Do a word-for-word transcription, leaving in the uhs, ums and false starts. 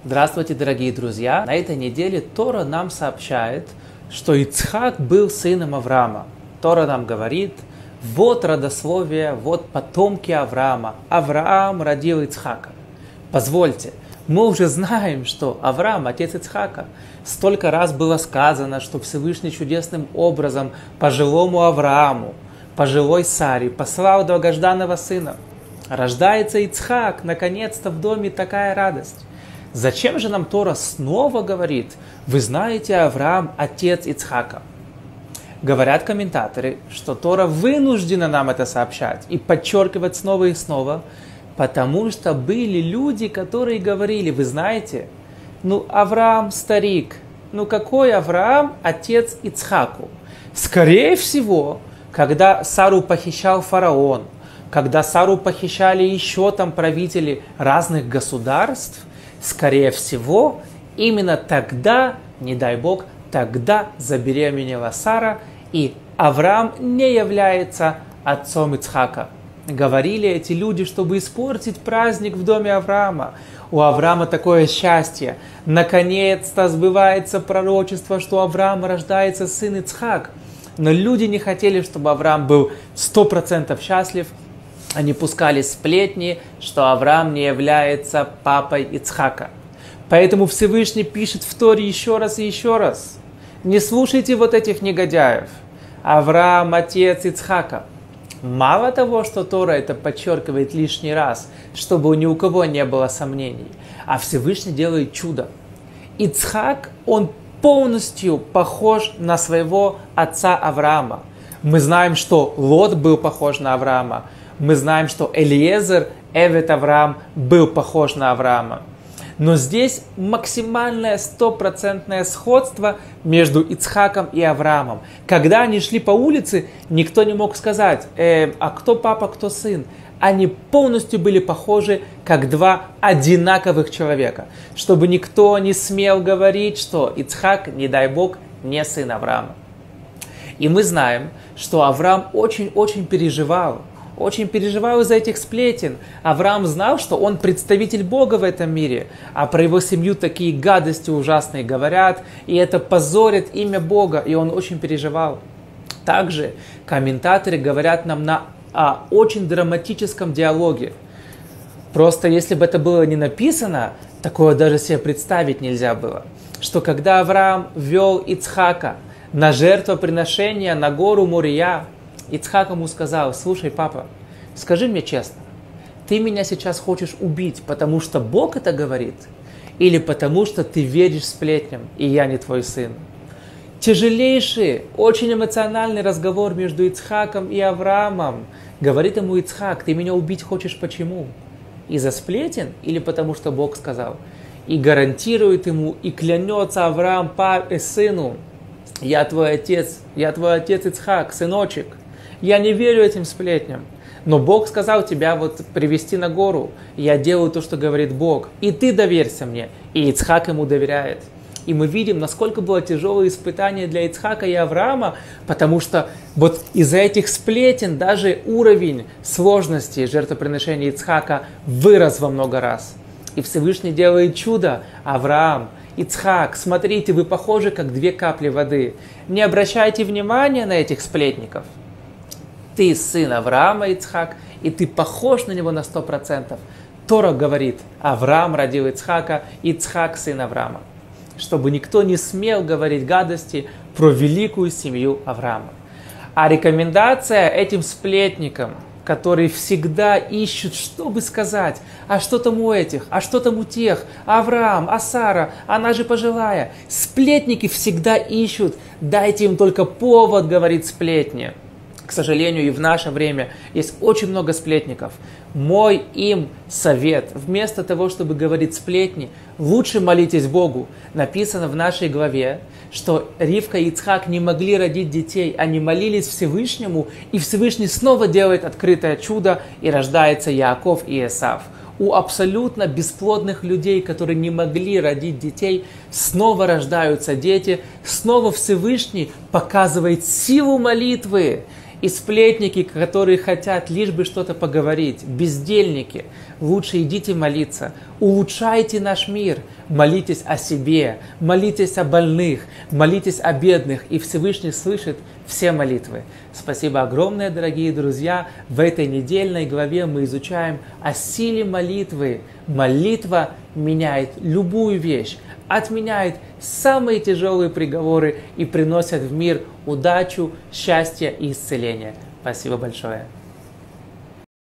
Здравствуйте, дорогие друзья! На этой неделе Тора нам сообщает, что Ицхак был сыном Авраама. Тора нам говорит, вот родословие, вот потомки Авраама. Авраам родил Ицхака. Позвольте, мы уже знаем, что Авраам – отец Ицхака. Столько раз было сказано, что Всевышний чудесным образом пожилому Аврааму, пожилой Саре послал долгожданного сына. Рождается Ицхак, наконец-то в доме такая радость. Зачем же нам Тора снова говорит, вы знаете, Авраам – отец Ицхака? Говорят комментаторы, что Тора вынуждена нам это сообщать и подчеркивать снова и снова, потому что были люди, которые говорили, вы знаете, ну Авраам старик, ну какой Авраам отец Ицхаку? Скорее всего, когда Сару похищал фараон, когда Сару похищали еще там правители разных государств, скорее всего, именно тогда, не дай Бог, тогда забеременела Сара, и Авраам не является отцом Ицхака. Говорили эти люди, чтобы испортить праздник в доме Авраама. У Авраама такое счастье. Наконец-то сбывается пророчество, что у Авраама рождается сын Ицхак. Но люди не хотели, чтобы Авраам был сто процентов счастлив. Они пускали сплетни, что Авраам не является папой Ицхака. Поэтому Всевышний пишет в Торе еще раз и еще раз. Не слушайте вот этих негодяев. Авраам – отец Ицхака. Мало того, что Тора это подчеркивает лишний раз, чтобы ни у кого не было сомнений, а Всевышний делает чудо. Ицхак, он полностью похож на своего отца Авраама. Мы знаем, что Лот был похож на Авраама. Мы знаем, что Элиезер, Эвет Авраам, был похож на Авраама. Но здесь максимальное стопроцентное сходство между Ицхаком и Авраамом. Когда они шли по улице, никто не мог сказать, э, а кто папа, кто сын. Они полностью были похожи, как два одинаковых человека. Чтобы никто не смел говорить, что Ицхак, не дай Бог, не сын Авраама. И мы знаем, что Авраам очень-очень переживал. Очень переживал из-за этих сплетен. Авраам знал, что он представитель Бога в этом мире, а про его семью такие гадости ужасные говорят, и это позорит имя Бога, и он очень переживал. Также комментаторы говорят нам на, о очень драматическом диалоге. Просто если бы это было не написано, такое даже себе представить нельзя было. Что когда Авраам вел Ицхака на жертвоприношение на гору Мория, Ицхак ему сказал, слушай, папа, скажи мне честно, ты меня сейчас хочешь убить, потому что Бог это говорит, или потому что ты веришь сплетням, и я не твой сын? Тяжелейший, очень эмоциональный разговор между Ицхаком и Авраамом. Говорит ему Ицхак, ты меня убить хочешь почему? Из-за сплетен или потому что Бог сказал? И гарантирует ему, и клянется Авраам папе, сыну, я твой отец, я твой отец Ицхак, сыночек. Я не верю этим сплетням, но Бог сказал тебя вот привести на гору. Я делаю то, что говорит Бог, и ты доверься мне. И Ицхак ему доверяет. И мы видим, насколько было тяжелое испытание для Ицхака и Авраама, потому что вот из-за этих сплетен даже уровень сложности жертвоприношения Ицхака вырос во много раз. И Всевышний делает чудо. Авраам, Ицхак, смотрите, вы похожи, как две капли воды. Не обращайте внимания на этих сплетников. Ты сын Авраама, Ицхак, и ты похож на него на сто процентов. Тора говорит, Авраам родил Ицхака, Ицхак сын Авраама. Чтобы никто не смел говорить гадости про великую семью Авраама. А рекомендация этим сплетникам, которые всегда ищут, что бы сказать, а что там у этих, а что там у тех, Авраам, а Сара, она же пожилая. Сплетники всегда ищут, дайте им только повод говорить сплетни. К сожалению, и в наше время есть очень много сплетников. Мой им совет, вместо того, чтобы говорить сплетни, лучше молитесь Богу. Написано в нашей главе, что Ривка и Ицхак не могли родить детей, они молились Всевышнему, и Всевышний снова делает открытое чудо, и рождается Яаков и Эсав. У абсолютно бесплодных людей, которые не могли родить детей, снова рождаются дети, снова Всевышний показывает силу молитвы. И сплетники, которые хотят лишь бы что-то поговорить, бездельники, лучше идите молиться, улучшайте наш мир, молитесь о себе, молитесь о больных, молитесь о бедных, и Всевышний слышит все молитвы. Спасибо огромное, дорогие друзья. В этой недельной главе мы изучаем о силе молитвы. Молитва меняет любую вещь, отменяет самые тяжелые приговоры и приносит в мир удачу, счастье и исцеление. Спасибо большое.